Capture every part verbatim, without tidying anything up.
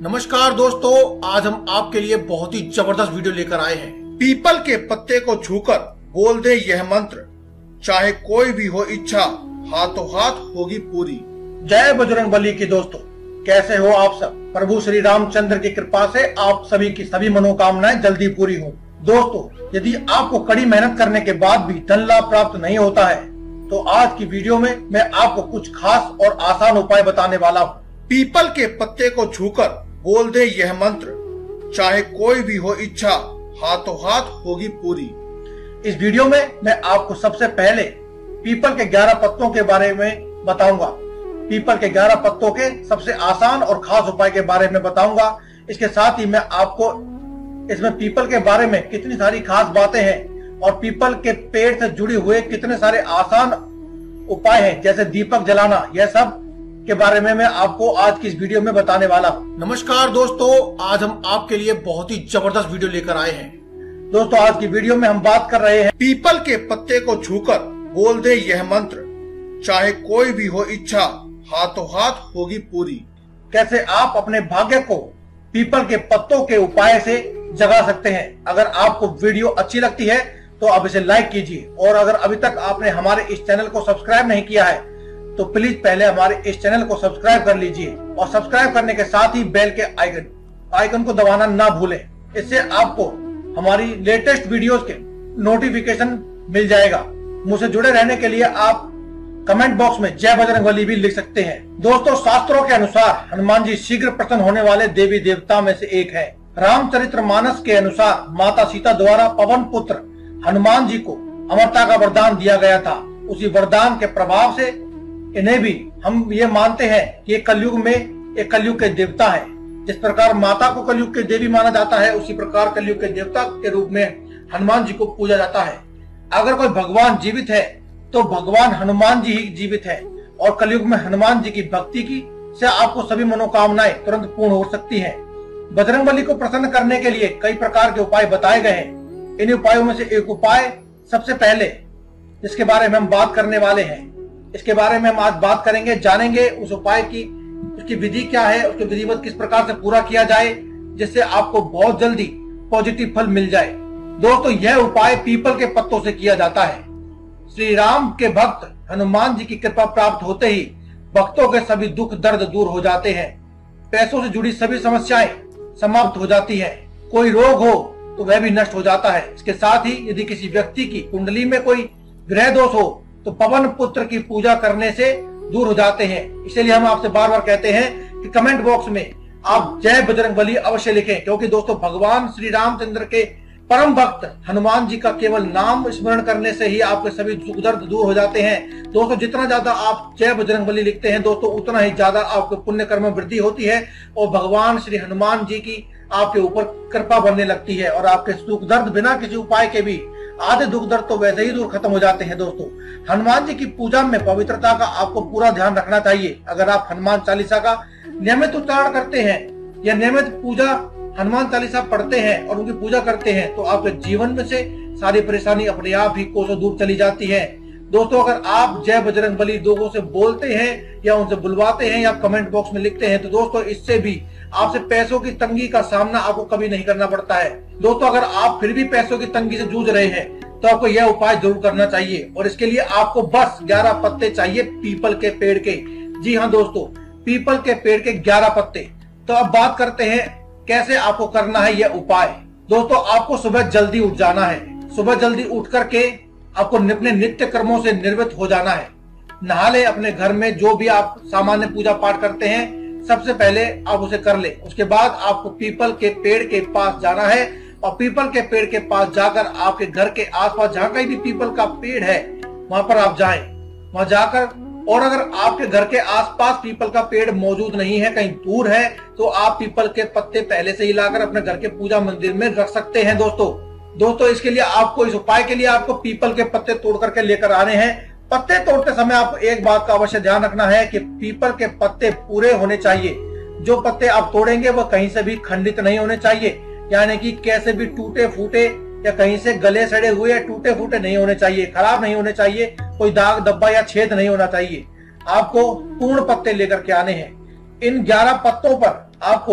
नमस्कार दोस्तों, आज हम आपके लिए बहुत ही जबरदस्त वीडियो लेकर आए हैं। पीपल के पत्ते को छूकर बोल दे यह मंत्र, चाहे कोई भी हो इच्छा हाथों हाथ होगी पूरी। जय बजरंगबली की दोस्तों, कैसे हो आप सब। प्रभु श्री रामचंद्र की कृपा से आप सभी की सभी मनोकामनाएं जल्दी पूरी हो। दोस्तों, यदि आपको कड़ी मेहनत करने के बाद भी धन लाभ प्राप्त नहीं होता है तो आज की वीडियो में मैं आपको कुछ खास और आसान उपाय बताने वाला हूँ। पीपल के पत्ते को छूकर बोल दे यह मंत्र, चाहे कोई भी हो इच्छा हाथों हाथ होगी पूरी। इस वीडियो में मैं आपको सबसे पहले पीपल के ग्यारह पत्तों के बारे में बताऊंगा। पीपल के ग्यारह पत्तों के सबसे आसान और खास उपाय के बारे में बताऊंगा। इसके साथ ही मैं आपको इसमें पीपल के बारे में कितनी सारी खास बातें हैं और पीपल के पेड़ से जुड़े हुए कितने सारे आसान उपाय हैं, जैसे दीपक जलाना, यह सब के बारे में मैं आपको आज की इस वीडियो में बताने वाला हूँ। नमस्कार दोस्तों, आज हम आपके लिए बहुत ही जबरदस्त वीडियो लेकर आए हैं। दोस्तों, आज की वीडियो में हम बात कर रहे हैं पीपल के पत्ते को छूकर बोल दे यह मंत्र, चाहे कोई भी हो इच्छा हाथों हाथ होगी पूरी। कैसे आप अपने भाग्य को पीपल के पत्तों के उपाय से जगा सकते हैं। अगर आपको वीडियो अच्छी लगती है तो आप इसे लाइक कीजिए, और अगर अभी तक आपने हमारे इस चैनल को सब्सक्राइब नहीं किया है तो प्लीज पहले हमारे इस चैनल को सब्सक्राइब कर लीजिए, और सब्सक्राइब करने के साथ ही बेल के आइकन आइकन को दबाना ना भूलें। इससे आपको हमारी लेटेस्ट वीडियोस के नोटिफिकेशन मिल जाएगा। मुझसे जुड़े रहने के लिए आप कमेंट बॉक्स में जय बजरंगबली भी लिख सकते हैं। दोस्तों, शास्त्रों के अनुसार हनुमान जी शीघ्र प्रसन्न होने वाले देवी देवता में से एक है। रामचरितमानस के अनुसार माता सीता द्वारा पवन पुत्र हनुमान जी को अमरता का वरदान दिया गया था। उसी वरदान के प्रभाव से इन्हें भी हम ये मानते हैं कि ये कलयुग में एक कलयुग के देवता है। जिस प्रकार माता को कलयुग के देवी माना जाता है, उसी प्रकार कलयुग के देवता के रूप में हनुमान जी को पूजा जाता है। अगर कोई भगवान जीवित है तो भगवान हनुमान जी ही जीवित है, और कलयुग में हनुमान जी की भक्ति की से आपको सभी मनोकामनाएं तुरंत पूर्ण हो सकती हैं। बजरंगबली को प्रसन्न करने के लिए कई प्रकार के उपाय बताए गए हैं। इन उपायों में से एक उपाय सबसे पहले जिसके बारे में हम बात करने वाले हैं, इसके बारे में हम आज बात करेंगे, जानेंगे उस उपाय की उसकी विधि क्या है, उसके विधिवत किस प्रकार से पूरा किया जाए जिससे आपको बहुत जल्दी पॉजिटिव फल मिल जाए। दोस्तों, यह उपाय पीपल के पत्तों से किया जाता है। श्री राम के भक्त हनुमान जी की कृपा प्राप्त होते ही भक्तों के सभी दुख दर्द दूर हो जाते हैं। पैसों से जुड़ी सभी समस्याएं समाप्त हो जाती है। कोई रोग हो तो वह भी नष्ट हो जाता है। इसके साथ ही यदि किसी व्यक्ति की कुंडली में कोई ग्रह दोष हो तो पवन पुत्र की पूजा करने से दूर हो जाते हैं। इसलिए हम आपसे बार बार कहते हैं कि कमेंट बॉक्स में आप जय बजरंगबली अवश्य लिखें, क्योंकि दोस्तों भगवान श्री रामचंद्र के परम भक्त हनुमान जी का केवल नाम स्मरण करने से ही आपके सभी दुख दर्द दूर हो जाते हैं। दोस्तों, जितना ज्यादा आप जय बजरंगबली लिखते हैं दोस्तों, उतना ही ज्यादा आपके पुण्य कर्म में वृद्धि होती है और भगवान श्री हनुमान जी की आपके ऊपर कृपा बनने लगती है, और आपके दुख दर्द बिना किसी उपाय के भी आधे दुख दर्द तो वैसे ही दूर खत्म हो जाते हैं। दोस्तों, हनुमान जी की पूजा में पवित्रता का आपको पूरा ध्यान रखना चाहिए। अगर आप हनुमान चालीसा का नियमित उच्चारण करते हैं या नियमित पूजा हनुमान चालीसा पढ़ते हैं और उनकी पूजा करते हैं तो आपके जीवन में से सारी परेशानी अपने आप ही कोसों दूर चली जाती है। दोस्तों, अगर आप जय बजरंगबली लोगों से बोलते हैं या उनसे बुलवाते हैं या कमेंट बॉक्स में लिखते हैं तो दोस्तों इससे भी आपसे पैसों की तंगी का सामना आपको कभी नहीं करना पड़ता है। दोस्तों, अगर आप फिर भी पैसों की तंगी से जूझ रहे हैं तो आपको यह उपाय जरूर करना चाहिए, और इसके लिए आपको बस ग्यारह पत्ते चाहिए पीपल के पेड़ के। जी हाँ दोस्तों, पीपल के पेड़ के ग्यारह पत्ते। तो अब बात करते हैं कैसे आपको करना है यह उपाय। दोस्तों, आपको सुबह जल्दी उठ जाना है। सुबह जल्दी उठ करके आपको अपने नित्य कर्मों से निर्वृत्त हो जाना है। नहा ले, अपने घर में जो भी आप सामान्य पूजा पाठ करते हैं सबसे पहले आप उसे कर ले। उसके बाद आपको पीपल के पेड़ के पास जाना है, और पीपल के पेड़ के पास जाकर आपके घर के आसपास जहाँ कहीं भी पीपल का पेड़ है वहां पर आप जाएं। वहां जाकर, और अगर आपके घर के आसपास पीपल का पेड़ मौजूद नहीं है, कहीं दूर है, तो आप पीपल के पत्ते पहले से ही लाकर अपने घर के पूजा मंदिर में रख सकते हैं। दोस्तों दोस्तों इसके लिए आपको, इस उपाय के लिए आपको पीपल के पत्ते तोड़ करके लेकर आने हैं। पत्ते तोड़ते समय आपको एक बात का अवश्य ध्यान रखना है कि पीपल के पत्ते पूरे होने चाहिए। जो पत्ते आप तोड़ेंगे वह कहीं से भी खंडित नहीं होने चाहिए, यानी कि कैसे भी टूटे फूटे या कहीं से गले सड़े हुए या टूटे फूटे नहीं होने चाहिए, खराब नहीं होने चाहिए, कोई दाग धब्बा या छेद नहीं होना चाहिए। आपको पूर्ण पत्ते लेकर के आने हैं। इन ग्यारह पत्तों पर आपको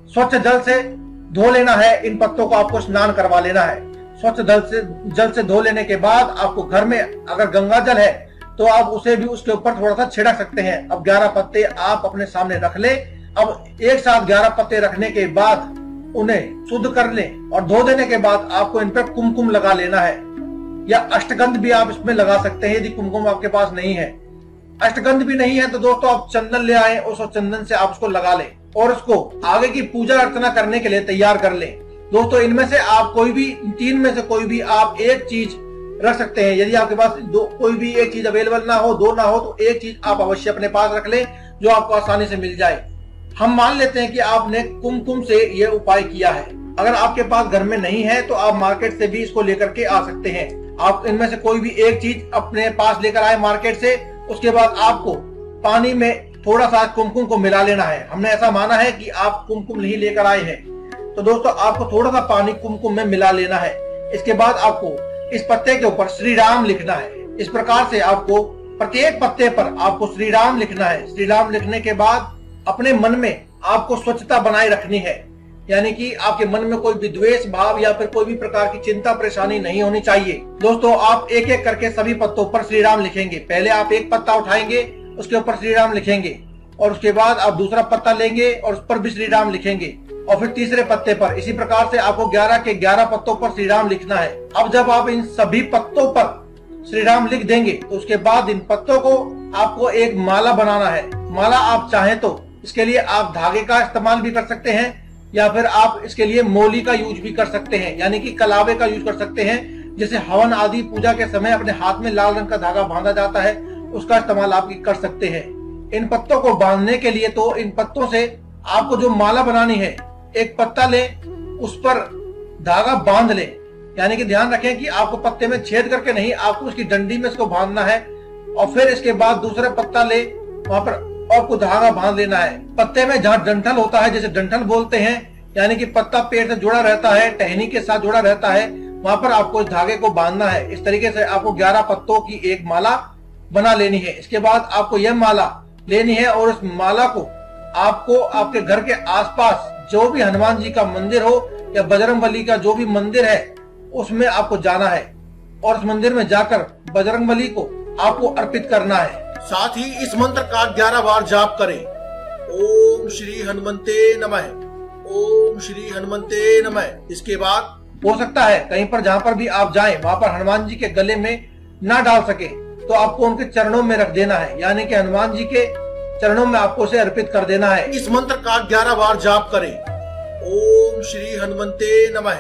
स्वच्छ जल से धो लेना है। इन पत्तों को आपको स्नान करवा लेना है। स्वच्छ जल से जल से धो लेने के बाद आपको घर में अगर गंगा जल है तो आप उसे भी उसके ऊपर थोड़ा सा छिड़क सकते हैं। अब ग्यारह पत्ते आप अपने सामने रख ले। अब एक साथ ग्यारह पत्ते रखने के बाद उन्हें शुद्ध कर लें और धो देने के बाद आपको इन पर कुमकुम लगा लेना है, या अष्टगंध भी आप इसमें लगा सकते हैं यदि कुमकुम आपके पास नहीं है। अष्टगंध भी नहीं है तो दोस्तों आप चंदन ले आए, उस चंदन से आप उसको लगा लें और उसको आगे की पूजा अर्चना करने के लिए तैयार कर लें। दोस्तों इनमें से आप कोई भी, तीन में से कोई भी आप एक चीज रख सकते हैं। यदि आपके पास दो कोई भी एक चीज अवेलेबल ना हो, दो ना हो, तो एक चीज आप अवश्य अपने पास रख लें जो आपको आसानी से मिल जाए। हम मान लेते हैं कि आपने कुमकुम से ये उपाय किया है। अगर आपके पास घर में नहीं है तो आप मार्केट से भी इसको लेकर के आ सकते हैं। आप इनमें से कोई भी एक चीज अपने पास लेकर आए मार्केट से। उसके बाद आपको पानी में थोड़ा सा कुमकुम को मिला लेना है। हमने ऐसा माना है कि आप कुमकुम नहीं लेकर आए हैं, तो दोस्तों आपको थोड़ा सा पानी कुमकुम में मिला लेना है। इसके बाद आपको इस पत्ते के ऊपर श्री राम लिखना है। इस प्रकार से आपको प्रत्येक पत्ते पर आपको श्री राम लिखना है। श्री राम लिखने के बाद अपने मन में आपको स्वच्छता बनाए रखनी है, यानी कि आपके मन में कोई विद्वेष भाव या फिर कोई भी प्रकार की चिंता परेशानी नहीं होनी चाहिए। दोस्तों आप एक एक करके सभी पत्तों पर श्री राम लिखेंगे। पहले आप एक पत्ता उठाएंगे, उसके ऊपर श्री राम लिखेंगे, और उसके बाद आप दूसरा पत्ता लेंगे और उस पर भी श्री राम लिखेंगे, और फिर तीसरे पत्ते पर। इसी प्रकार से आपको ग्यारह के ग्यारह पत्तों पर श्री राम लिखना है। अब जब आप इन सभी पत्तों पर श्री राम लिख देंगे तो उसके बाद इन पत्तों को आपको एक माला बनाना है। माला आप चाहें तो इसके लिए आप धागे का इस्तेमाल भी कर सकते हैं, या फिर आप इसके लिए मोली का यूज भी कर सकते हैं, यानी कि कलावे का यूज कर सकते हैं। जैसे हवन आदि पूजा के समय अपने हाथ में लाल रंग का धागा बांधा जाता है, उसका इस्तेमाल आप कर सकते हैं। इन पत्तों को बांधने के लिए तो इन पत्तों से आपको जो माला बनानी है, एक पत्ता ले, उस पर धागा बांध ले, यानी कि ध्यान रखें कि आपको पत्ते में छेद करके नहीं, आपको उसकी डंडी में इसको बांधना है। और फिर इसके बाद दूसरा पत्ता ले, वहां पर आपको धागा बांध लेना है। पत्ते में जहाँ डंठल होता है, जैसे डंठल बोलते हैं, यानी कि पत्ता पेड़ से जुड़ा रहता है, टहनी के साथ जुड़ा रहता है, वहां पर आपको इस धागे को बांधना है। इस तरीके से आपको ग्यारह पत्तों की एक माला बना लेनी है। इसके बाद आपको यह माला लेनी है और उस माला को आपको आपके घर के आसपास जो भी हनुमान जी का मंदिर हो या बजरंगबली का जो भी मंदिर है उसमें आपको जाना है, और उस मंदिर में जाकर बजरंगबली को आपको अर्पित करना है। साथ ही इस मंत्र का ग्यारह बार जाप करें। ओम श्री हनुमंते नमः, ओम श्री हनुमंते नमः। इसके बाद हो सकता है कहीं पर जहाँ पर भी आप जाएं वहां पर हनुमान जी के गले में ना डाल सके तो आपको उनके चरणों में रख देना है, यानी कि हनुमान जी के चरणों में आपको उसे अर्पित कर देना है। इस मंत्र का ग्यारह बार जाप करें। ओम श्री हनुमंते नमः,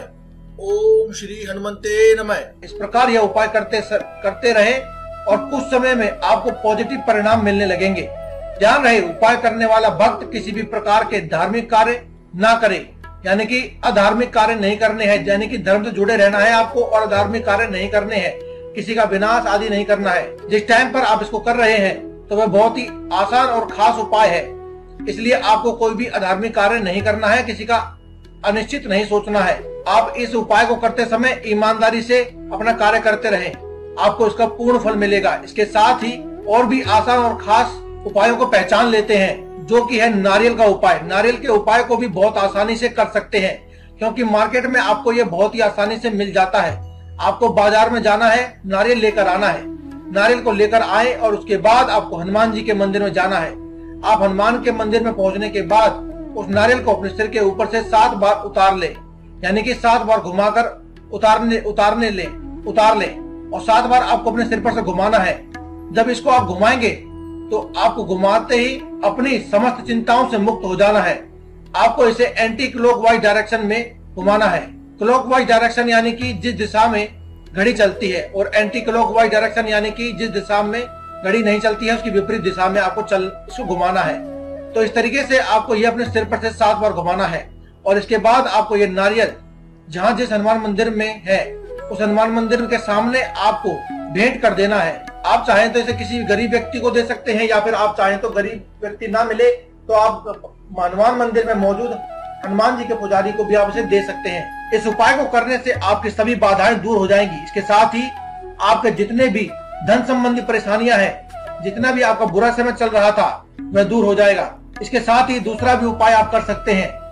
ओम श्री हनुमंते नमः। इस प्रकार यह उपाय करते सर, करते रहे और कुछ समय में आपको पॉजिटिव परिणाम मिलने लगेंगे। ध्यान रहे, उपाय करने वाला भक्त किसी भी प्रकार के धार्मिक कार्य ना करे, यानी कि अधार्मिक कार्य नहीं करने हैं, यानी कि धर्म से जुड़े रहना है आपको और अधार्मिक कार्य नहीं करने हैं, किसी का विनाश आदि नहीं करना है। जिस टाइम पर आप इसको कर रहे हैं तो वह बहुत ही आसान और खास उपाय है, इसलिए आपको कोई भी अधार्मिक कार्य नहीं करना है, किसी का अनिश्चित नहीं सोचना है। आप इस उपाय को करते समय ईमानदारी से अपना कार्य करते रहें, आपको इसका पूर्ण फल मिलेगा। इसके साथ ही और भी आसान और खास उपायों को पहचान लेते हैं, जो कि है नारियल का उपाय। नारियल के उपाय को भी बहुत आसानी से कर सकते हैं, क्योंकि मार्केट में आपको ये बहुत ही आसानी से मिल जाता है। आपको बाजार में जाना है, नारियल लेकर आना है, नारियल को लेकर आए और उसके बाद आपको हनुमान जी के मंदिर में जाना है। आप हनुमान के मंदिर में पहुंचने के बाद उस नारियल को अपने सिर के ऊपर से सात बार उतार ले, यानी कि सात बार घुमाकर उतारने उतारने ले उतार ले और सात बार आपको अपने सिर पर से घुमाना है। जब इसको आप घुमाएंगे तो आपको घुमाते ही अपनी समस्त चिंताओं से मुक्त हो जाना है। आपको इसे एंटी क्लॉकवाइज डायरेक्शन में घुमाना है। क्लॉकवाइज डायरेक्शन यानी कि जिस दिशा में घड़ी चलती है, और एंटी क्लॉकवाइज डायरेक्शन यानी कि जिस दिशा में घड़ी नहीं चलती है उसकी विपरीत दिशा में आपको चल इसको घुमाना है। तो इस तरीके से आपको ये अपने सिर पर से सात बार घुमाना है, और इसके बाद आपको ये नारियल जहाँ जिस हनुमान मंदिर में है उस हनुमान मंदिर के सामने आपको भेंट कर देना है। आप चाहें तो इसे किसी गरीब व्यक्ति को दे सकते हैं, या फिर आप चाहें तो गरीब व्यक्ति ना मिले तो आप हनुमान मंदिर में मौजूद हनुमान जी के पुजारी को भी आप इसे दे सकते हैं। इस उपाय को करने से आपकी सभी बाधाएं दूर हो जाएंगी। इसके साथ ही आपके जितने भी धन संबंधी परेशानियां हैं, जितना भी आपका बुरा समय चल रहा था वह दूर हो जाएगा। इसके साथ ही दूसरा भी उपाय आप कर सकते हैं।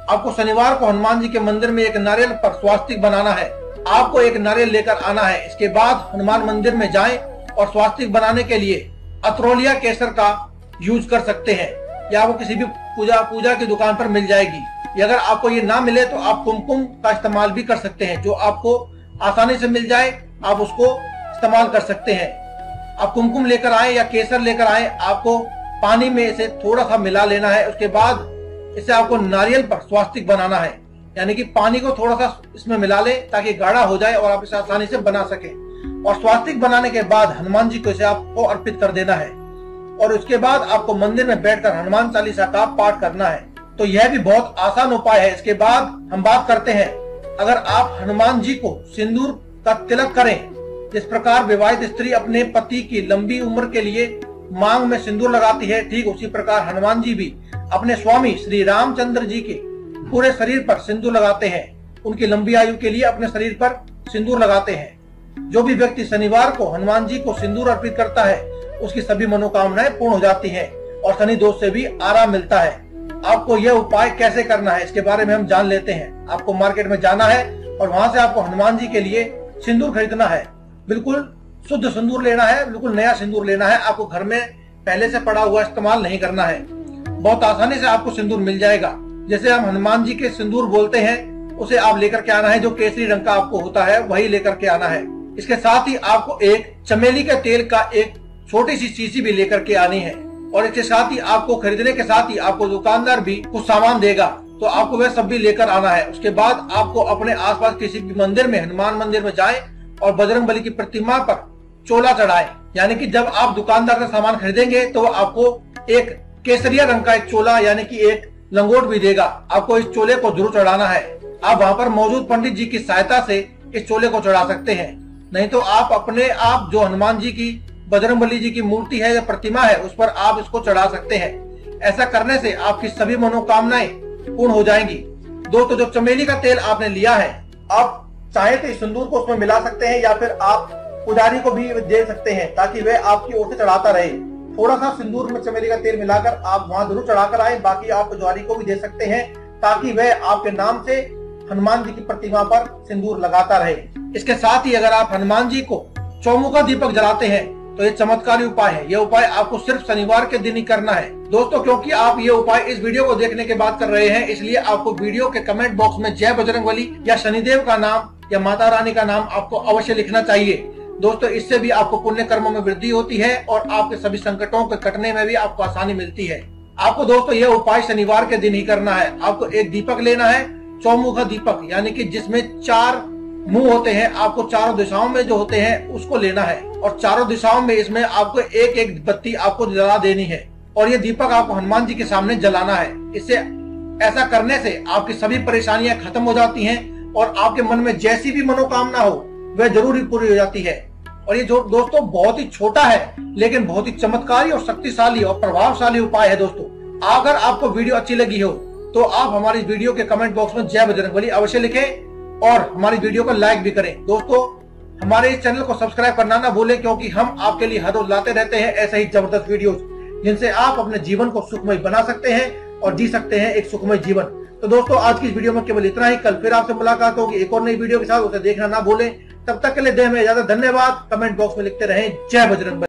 आपको शनिवार को हनुमान जी के मंदिर में एक नारियल पर स्वास्तिक बनाना है। आपको एक नारियल लेकर आना है। इसके बाद हनुमान मंदिर में जाएं और स्वास्तिक बनाने के लिए अतरोलिया केसर का यूज कर सकते हैं, या आपको किसी भी पूजा पूजा की दुकान पर मिल जाएगी। या अगर आपको ये ना मिले तो आप कुमकुम का इस्तेमाल भी कर सकते हैं, जो आपको आसानी से मिल जाए आप उसको इस्तेमाल कर सकते हैं। आप कुमकुम लेकर आए या केसर लेकर आए, आपको पानी में इसे थोड़ा सा मिला लेना है। उसके बाद इसे आपको नारियल पर स्वास्तिक बनाना है, यानी कि पानी को थोड़ा सा इसमें मिला ले ताकि गाढ़ा हो जाए और आप इसे आसानी से बना सके। और स्वास्तिक बनाने के बाद हनुमान जी को इसे आपको अर्पित कर देना है और उसके बाद आपको मंदिर में बैठकर हनुमान चालीसा का पाठ करना है। तो यह भी बहुत आसान उपाय है। इसके बाद हम बात करते हैं, अगर आप हनुमान जी को सिंदूर का तिलक करें, जिस प्रकार विवाहित स्त्री अपने पति की लंबी उम्र के लिए मांग में सिंदूर लगाती है, ठीक उसी प्रकार हनुमान जी भी अपने स्वामी श्री रामचंद्र जी के पूरे शरीर पर सिंदूर लगाते हैं। उनकी लंबी आयु के लिए अपने शरीर पर सिंदूर लगाते हैं। जो भी व्यक्ति शनिवार को हनुमान जी को सिंदूर अर्पित करता है, उसकी सभी मनोकामनाएं पूर्ण हो जाती हैं और शनि दोष से भी आराम मिलता है। आपको यह उपाय कैसे करना है, इसके बारे में हम जान लेते हैं। आपको मार्केट में जाना है और वहां से आपको हनुमान जी के लिए सिंदूर खरीदना है। बिल्कुल शुद्ध सिंदूर लेना है, बिल्कुल नया सिंदूर लेना है। आपको घर में पहले से पड़ा हुआ इस्तेमाल नहीं करना है। बहुत आसानी से आपको सिंदूर मिल जाएगा। जैसे हम हनुमान जी के सिंदूर बोलते हैं, उसे आप लेकर के आना है। जो केसरी रंग का आपको होता है वही लेकर के आना है। इसके साथ ही आपको एक चमेली के तेल का एक छोटी सी शीशी भी लेकर के आनी है। और इसके साथ ही आपको खरीदने के साथ ही आपको दुकानदार भी कुछ सामान देगा, तो आपको वह सब भी लेकर आना है। उसके बाद आपको अपने आसपास किसी भी मंदिर में, हनुमान मंदिर में जाएं और बजरंगबली की प्रतिमा पर चोला चढ़ाएं। यानी कि जब आप दुकानदार से सामान खरीदेंगे तो आपको एक केसरिया रंग का एक चोला यानी कि एक लंगोट भी देगा। आपको इस चोले को जरूर चढ़ाना है। आप वहाँ पर मौजूद पंडित जी की सहायता से इस चोले को चढ़ा सकते हैं, नहीं तो आप अपने आप जो हनुमान जी की, बजरंगबली जी की मूर्ति है या प्रतिमा है, उस पर आप इसको चढ़ा सकते हैं। ऐसा करने से आपकी सभी मनोकामनाएं पूर्ण हो जाएंगी। दोस्तों, जो चमेली का तेल आपने लिया है, आप चाहे तो इस सिंदूर को उसमें मिला सकते हैं या फिर आप पुजारी को भी दे सकते हैं ताकि वह आपकी ओर से चढ़ाता रहे। थोड़ा सा सिंदूर में चमेली का तेल मिलाकर आप वहां जरूर चढ़ाकर आए। बाकी आप पुजारी को भी दे सकते हैं ताकि वह आपके नाम से हनुमान जी की प्रतिमा पर सिंदूर लगाता रहे। इसके साथ ही अगर आप हनुमान जी को चौमुखा दीपक जलाते हैं तो ये चमत्कारी उपाय है। ये उपाय आपको सिर्फ शनिवार के दिन ही करना है। दोस्तों, क्योंकि आप ये उपाय इस वीडियो को देखने के बाद कर रहे हैं, इसलिए आपको वीडियो के कमेंट बॉक्स में जय बजरंगबली या शनिदेव का नाम या माता रानी का नाम आपको अवश्य लिखना चाहिए। दोस्तों, इससे भी आपको पुण्य कर्मों में वृद्धि होती है और आपके सभी संकटों के कटने में भी आपको आसानी मिलती है। आपको दोस्तों यह उपाय शनिवार के दिन ही करना है। आपको एक दीपक लेना है, चौमुखा दीपक, यानी कि जिसमें चार मुंह होते हैं। आपको चारों दिशाओं में जो होते हैं उसको लेना है और चारों दिशाओं में इसमें आपको एक एक बत्ती आपको जला देनी है और ये दीपक आपको हनुमान जी के सामने जलाना है। इससे ऐसा करने से आपकी सभी परेशानियां खत्म हो जाती हैं और आपके मन में जैसी भी मनोकामना हो वह जरूर ही पूरी हो जाती है। और ये जो दोस्तों बहुत ही छोटा है लेकिन बहुत ही चमत्कारी और शक्तिशाली और प्रभावशाली उपाय है। दोस्तों, अगर आपको वीडियो अच्छी लगी हो तो आप हमारी वीडियो के कमेंट बॉक्स में जय बजरंगबली अवश्य लिखें और हमारी वीडियो को लाइक भी करें। दोस्तों, हमारे इस चैनल को सब्सक्राइब करना ना भूलें, क्योंकि हम आपके लिए हर रोज लाते रहते हैं ऐसे ही जबरदस्त वीडियोस, जिनसे आप अपने जीवन को सुखमय बना सकते हैं और जी सकते हैं एक सुखमय जीवन। तो दोस्तों, आज की इस वीडियो में केवल इतना ही। कल फिर आपसे मुलाकात होगी एक और नई वीडियो के साथ। उसे देखना ना भूलें। तब तक के लिए दें हमें इजाजत। धन्यवाद। कमेंट बॉक्स में लिखते रहें जय बजरंगबली।